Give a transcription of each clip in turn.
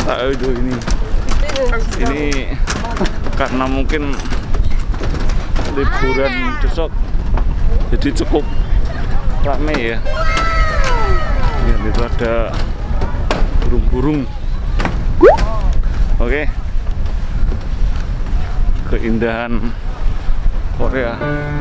Aduh ini karena mungkin liburan besok jadi cukup ramai ya. Lihat itu ada burung-burung. Oke, keindahan Korea.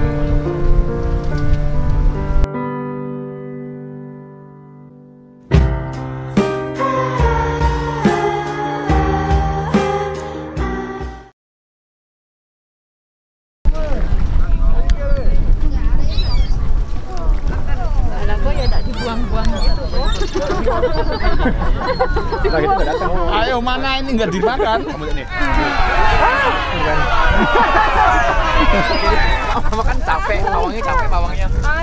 Ayo mana ini nggak dimakan? Makan capek, bawangnya.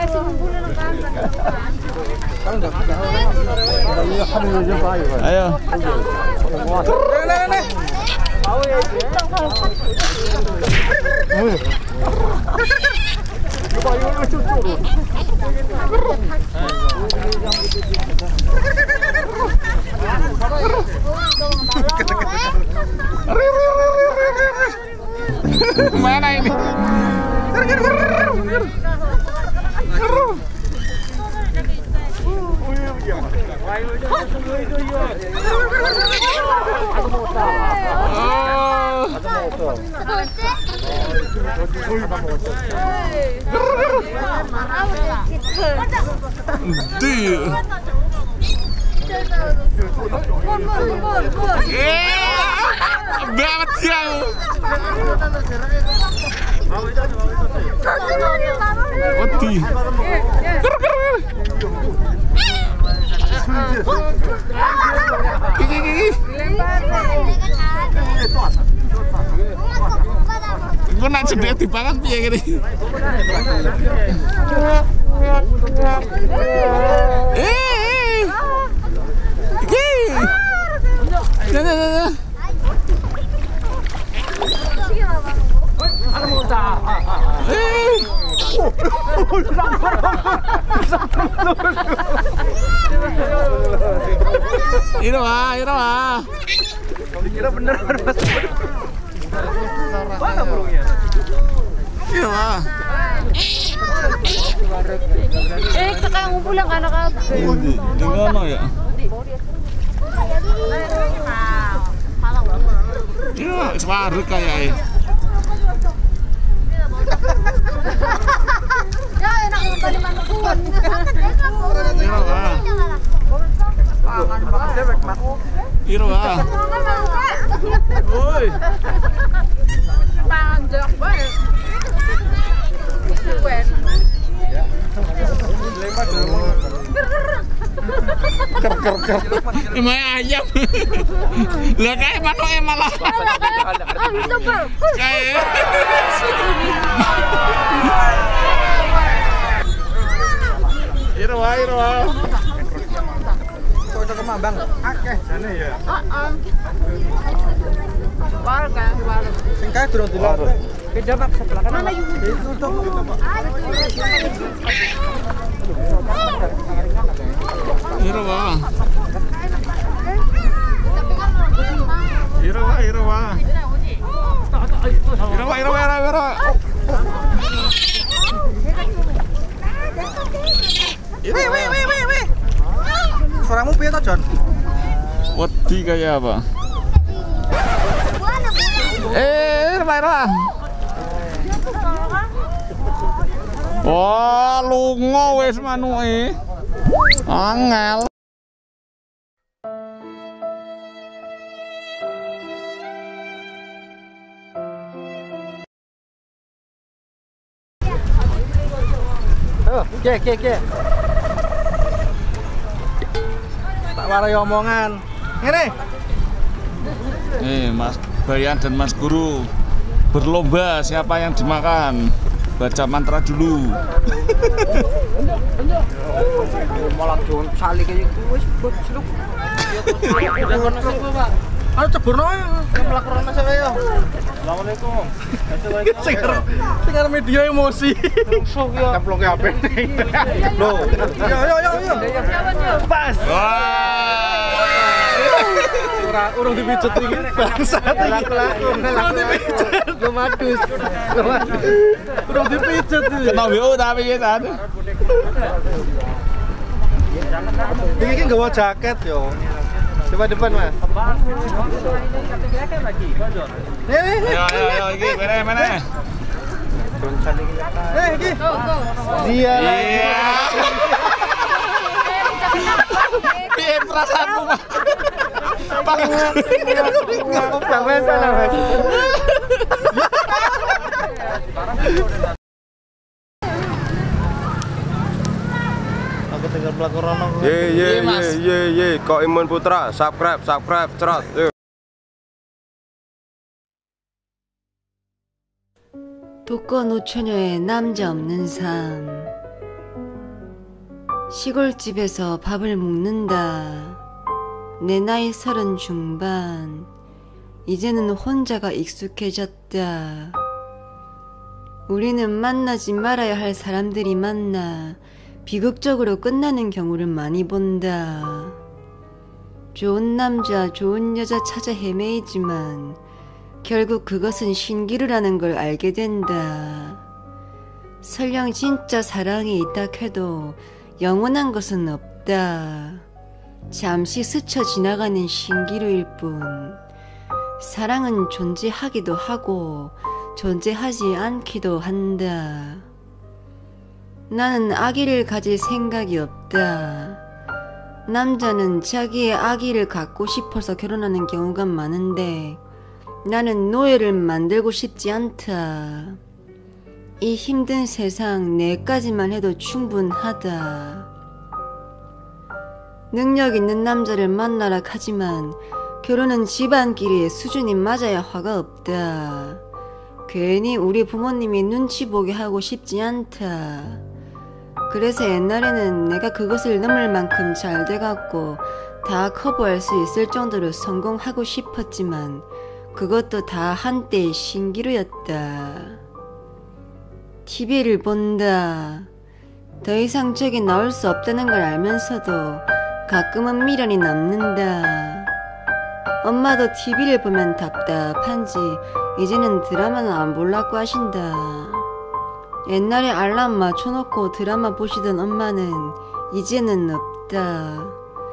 Ayo. Mana ini? Banget ya. Oti. Gue nak cedek di banget piye gini. Ini mah. Dikira bener Mas. Mana burungnya? Iya mah. Kakak ngumpulin anak apa? Di mana ya? Iya, separuh kayaknya. Ya enak sekali manukun. Iya mah. Iya mah. Woi. Panjang banget. Ker. Emang ayam. Lah kayak manuk malah. Kayak. Irwa. Kok kemambang akeh jane ya. Heeh. Warga. Sing kae durung dilarang. Ke jamak sebelah kanan. Mana yuk? Itu toh. Wih. Suaramu piye to, Jon? Wedi kayak apa? Irwa. Wah, lunga wis manuke. Angel. Oke. Tak warai omongan. Ngene. Mas Bayan dan Mas Guru berlomba siapa yang dimakan. Baca mantra dulu. Malah don sali kayak wis seluk. Udah kono sing Pak. Anu ceburno mlakukan Mas ya. Assalamualaikum. Assalamualaikum. Media emosi. Sok ya. Temploke HP. Loh. Yo. Pas. Wah. urung dipijet iki. Bangsa kelaku. Gemadus. Urung dipijet iki. Kena WO tapi kita. Ini kan gawa jaket yo. Coba depan Mas. Ayo, iki mana? Iki. Dia. Piye perasaanmu, Pak? Aku pengen sana, Mas. Aku tinggal pelakor rono. Ye, kok Imun Putra, subscribe, cerot. 독거 노처녀의 남자 없는 삶. 시골집에서 밥을 먹는다. 내 나이 30 중반. 이제는 혼자가 익숙해졌다. 우리는 만나지 말아야 할 사람들이 만나 비극적으로 끝나는 경우를 많이 본다. 좋은 남자, 좋은 여자 찾아 헤매이지만 결국 그것은 신기루라는 걸 알게 된다. 설령 진짜 사랑이 있다 해도 영원한 것은 없다. 잠시 스쳐 지나가는 신기루일 뿐. 사랑은 존재하기도 하고 존재하지 않기도 한다. 나는 아기를 가질 생각이 없다. 남자는 자기의 아기를 갖고 싶어서 결혼하는 경우가 많은데 나는 노예를 만들고 싶지 않다. 이 힘든 세상 내까지만 해도 충분하다. 능력 있는 남자를 만나라 하지만 결혼은 집안끼리의 수준이 맞아야 화가 없다. 괜히 우리 부모님이 눈치 보게 하고 싶지 않다. 그래서 옛날에는 내가 그것을 넘을 만큼 잘 돼갖고 다 커버할 수 있을 정도로 성공하고 싶었지만 그것도 다 한때의 신기루였다. TV를 본다. 더 이상 저기 나올 수 없다는 걸 알면서도 가끔은 미련이 남는다. 엄마도 TV를 보면 답답한지 이제는 드라마는 안 보려고 하신다. 옛날에 알람 맞춰놓고 드라마 보시던 엄마는 이제는 없다.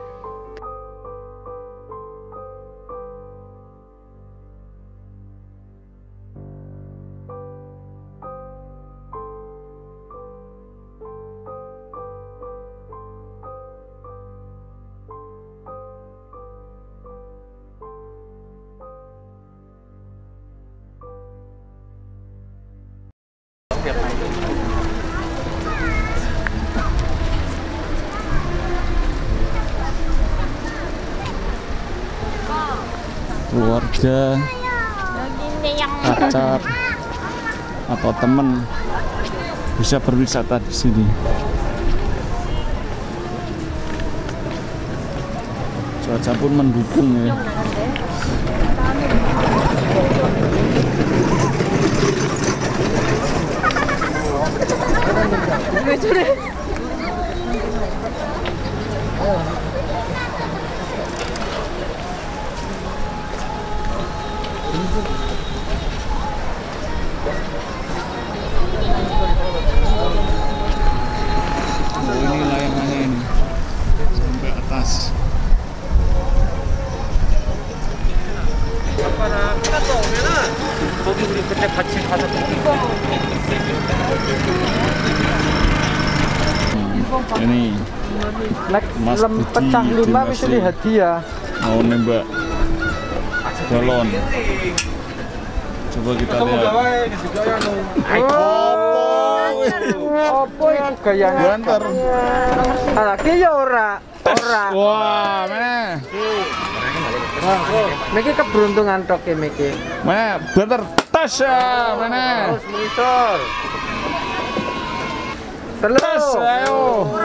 Keluarga, pacar, atau teman bisa berwisata di sini. Cuaca pun mendukung ya. Ini layangannya ini sampai atas. 거기 우리 그때 같이 가서 Ini Mas pecah Budi 5 bisa masih hadiah. mau nembak balon. Coba kita lihat. Apa itu gayanya? Banter. Lagi ya ora. Wah, mana? Miki keberuntungan tok ya Miki. Mana? Banter tas ya, mana? Terus menisor. Tas, ayo.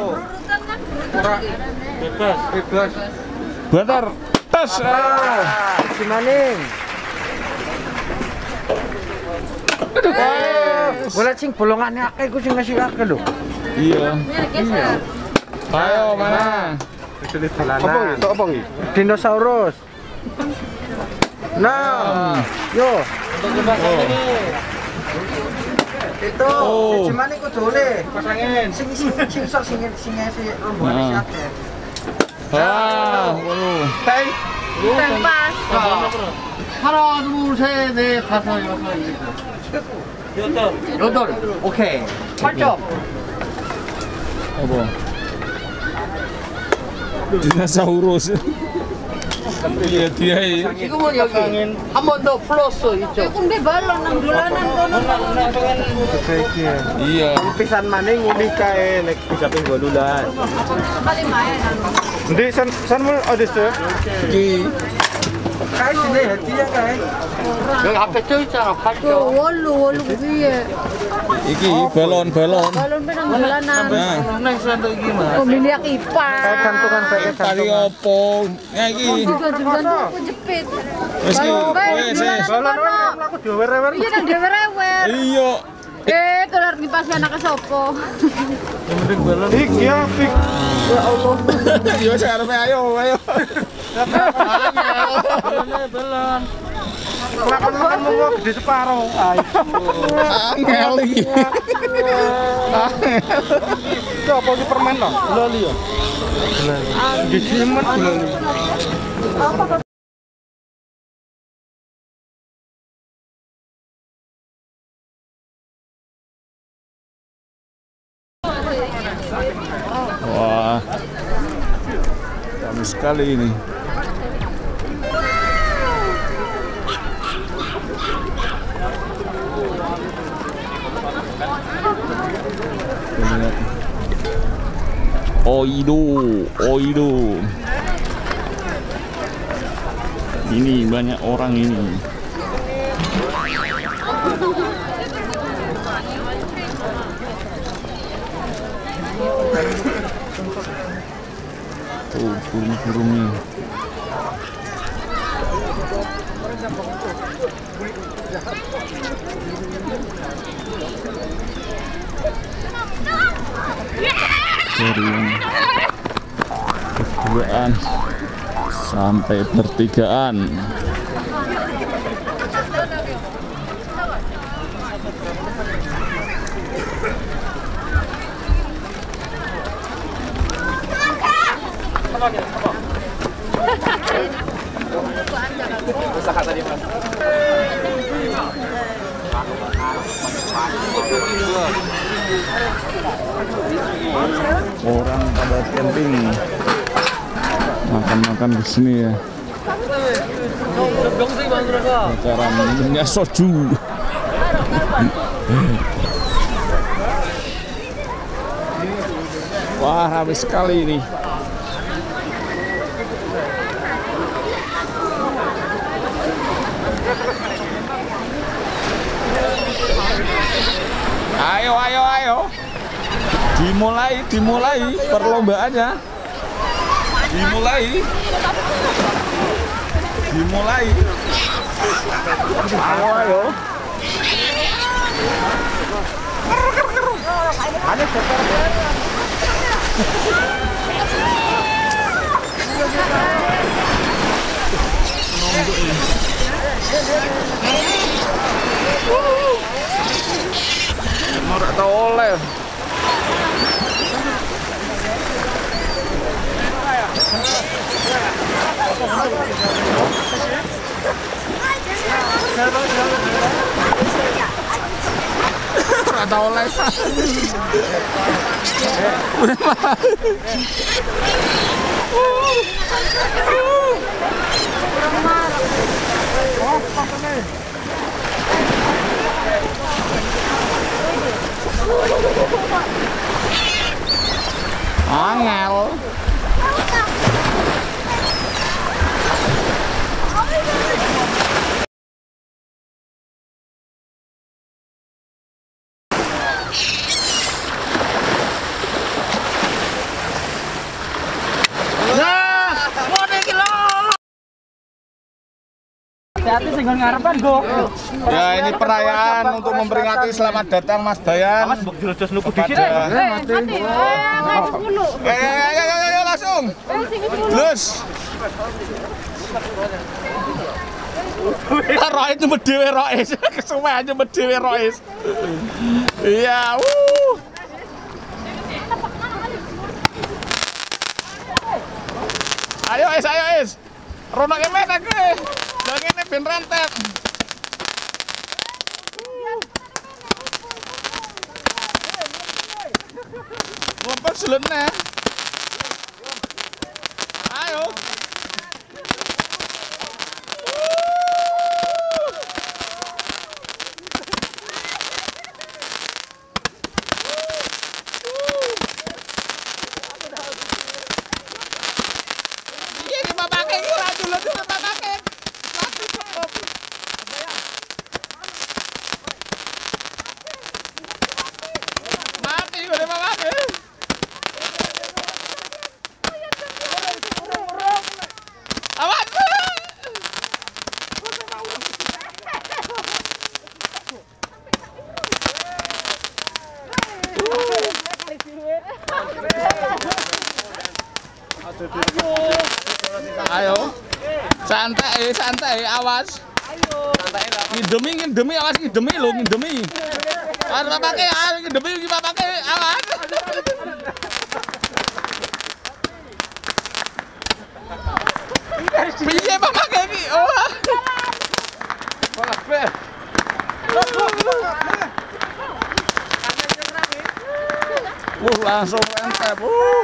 Bebas. Banter tas, ayo. Gimana? Bola sing bolongannya akeh ku sing ngasih akeh lho. Iya. Ayo, mana? Apa iki? Dinosaurus. Nah, yo. Itu, cuman iku dole. Pasangin. Sing rombongan siate. 땡. 땡 pas. 하나, 둘, 셋, 넷, 다섯, 여섯, 일곱. 여덟. 오케이. 8점. apa? Dinosaurus. Iya dia ini. 지금은 여기 한 번 더 플러스 있죠. Kung di balon ng dulanan ko nung Iya. Pisan maning nguli kae nek bisa ping golulan. kalimayan. Ndi san mul odese. Iki 가이 진짜 해띠야 가이. 여기 앞에 쪄 있잖아. 8점. Walo wiye. iki balon. Balon pa ng dulanan. Nah, Pumili ako ipa. kantungan pakai tadi opo? Ya iki. Ganto ko jepit. Wis iki wis. aku diwer-wer. Iya nang dewer-ewer. Iya. Kelar di pas anak sopo. Iki ya pik. Yo sekarang ayo. belon. Kelakon mau gede separuh. Angel iki. Itu apa sih permen loh? Loli ya. Di sini loli. Wah. Kami sekali ini. Oido. Ini banyak orang ini. Tuh burung-burungnya. Dari yang berduaan sampai bertigaan. Orang pada camping makan di sini ya. Cara minumnya soju. Wah, habis sekali ini. Ayo. Dimulai perlombaannya. Dimulai. Ayo. Mau tak tahu oleh. Atau oleh. Angel. Ya, ini perayaan untuk memperingati selamat datang Mas Dayan kepada ayo langsung. Terus Rois nyebut dhewe Rois. Kesuwen nyebut dhewe Rois. Iya, Ayo is. Rono kemen aku. Lah ngene ben rentet. Lompat selene. Ayo. Ayo. Santai, awas. Ngidemi, awas ngidemi lho, ngidemi. Arep papake, ngidemi iki papake, awas. Piye papake iki? Oh. Langsung entep.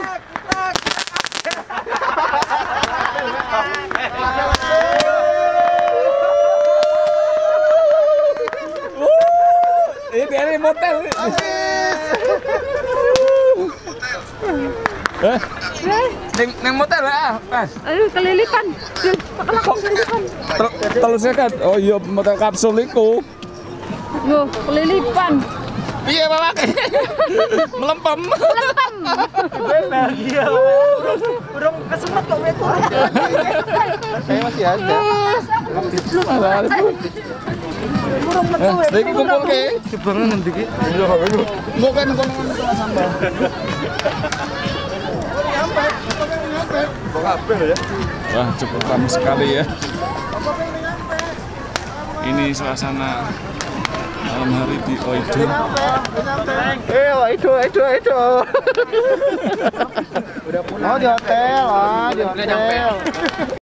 Ini dari motel. Neng motel ya, Mas. Aduh, kelilipan. Terus kan. Oh iya, motel kapsul iku. Loh, kelilipan. Piye Bapak? Melempem. Iya. Burung kesemet kok betul. Saya masih ada. Burung metu ya. Iki kumpul ke. Sebangan nanti ki. Engko kan sambal. Wah, cukup ramai sekali ya. Ini suasana malam hari di Oido. Oido. Udah pulang. Oh, di hotel.